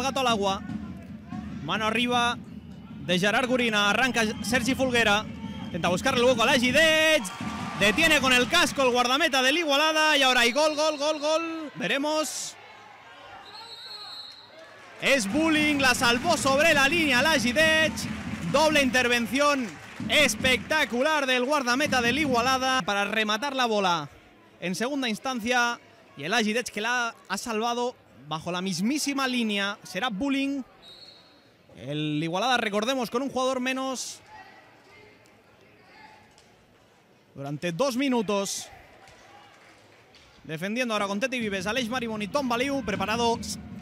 gato al agua. Mano arriba de Gerard Gorina. Arranca Sergi Folguera. Intenta buscarle el hueco a Lagideig. Detiene con el casco el guardameta del Igualada. Y ahora hay gol. Veremos. Es Bulling. La salvó sobre la línea Lagideig. Doble intervención espectacular del guardameta del Igualada para rematar la bola en segunda instancia. Y el Lagideig, que la ha salvado bajo la mismísima línea, será Bulling. El Igualada, recordemos, con un jugador menos durante 2 minutos. Defendiendo ahora con Teti Vives, Aleix Marimón y Tom Baliu. Preparado.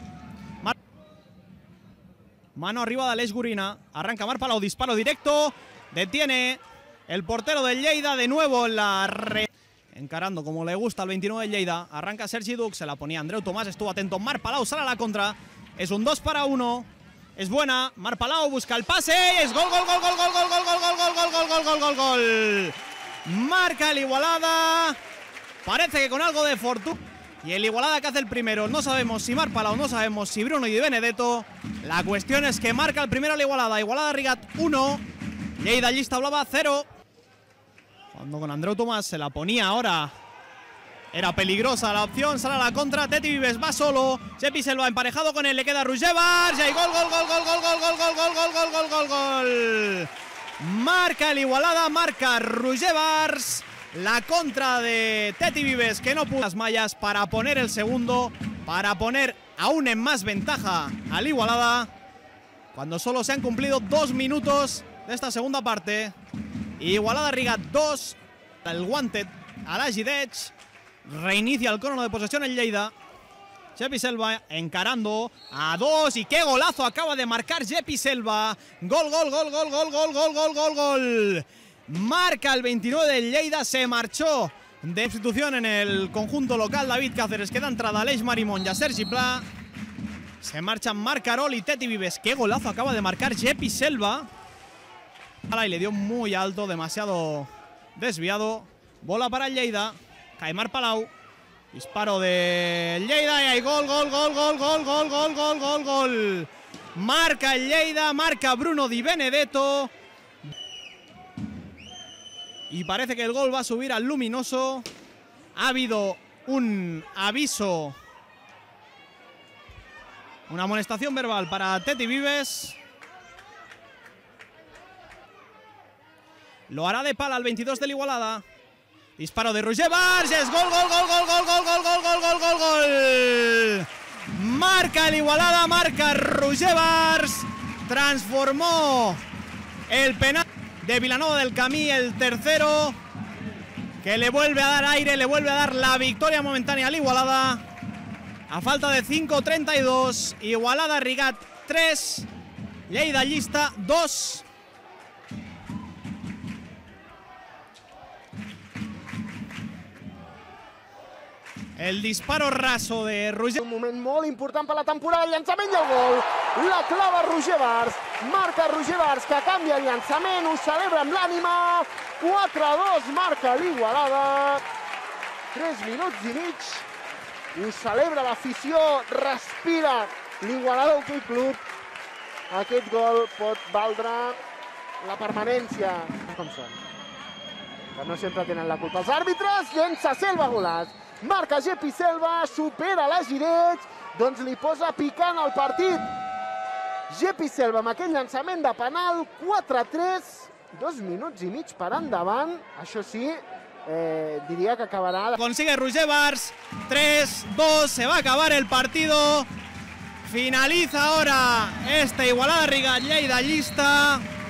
Mano arriba de Aleix Gorina. Arranca Marc Palau, disparo directo. Detiene el portero del Lleida. De nuevo en la encarando como le gusta al 29 del Lleida. Arranca Sergi Duc, se la ponía Andreu Tomàs. Estuvo atento Marc Palau, sale a la contra. Es un 2-1. Es buena. Marc Palau busca el pase. Es gol. Marca el Igualada. Parece que con algo de fortuna. Y el Igualada que hace el primero. No sabemos si Marc Palau, no sabemos si Bruno y Di Benedetto. La cuestión es que marca el primero el Igualada. Igualada Rigat 1. Lleida Llista Blava 0. Cuando con Andreu Tomàs se la ponía ahora. Era peligrosa la opción. Sale a la contra. Teti Vives va solo. Jepi Selva emparejado con él. Le queda Rugevars. Y hay gol. Marca el Igualada. Marca Rugevars. La contra de Teti Vives, que no pudo las mallas para poner el segundo, para poner aún en más ventaja al Igualada, cuando solo se han cumplido 2 minutos de esta segunda parte. Igualada Rigat 2, el guante a Lagideig, reinicia el crono de posesión el Lleida. Jepi Selva encarando a 2 y qué golazo acaba de marcar Jepi Selva. Gol. Marca el 29 del Lleida, se marchó de sustitución en el conjunto local David Cáceres, que da entrada a Aleix Marimón y a Sergi Pla. Se marchan Marc Carol y Teti Vives. Qué golazo acaba de marcar Jepi Selva. Y le dio muy alto, demasiado desviado. Bola para el Lleida. Cae Marc Palau. Disparo del Lleida y hay gol. Marca el Lleida, marca Bruno Di Benedetto. Y parece que el gol va a subir al luminoso. Ha habido un aviso, una amonestación verbal para Teti Vives. Lo hará de pala al 22 del Igualada. Disparo de Rugevars. Es gol. Marca el Igualada, marca Rugevars. Transformó el penal de Vilanova del Camí, el tercero, que le vuelve a dar aire, le vuelve a dar la victoria momentánea al Igualada. A falta de 5:32, Igualada Rigat 3, Lleida Llista 2. El disparo raso de Rugevars. Un moment molt important per la temporada, el llançament i el gol. La clava Rugevars, marca Rugevars, que canvia el llançament, ho celebra amb l'ànima. 4-2 marca l'Igualada. 3 minuts i mig. Ho celebra l'afició, respira l'Igualada Hockey Club. Aquest gol pot valdre la permanència. Com són? Que no sempre tenen la culpa els àrbitres. Llença Selva Golàs. Marca Jepi Selva, supera Lagideig, doncs li posa picant al partit. Jepi Selva amb aquell llançament de penal, 4-3, 2 minuts i mig per endavant. Això sí, diria que acabarà... Consigue Rugevars, 3-2, se va a acabar el partido. Finaliza ahora este Igualada Rigat Lleida Llista.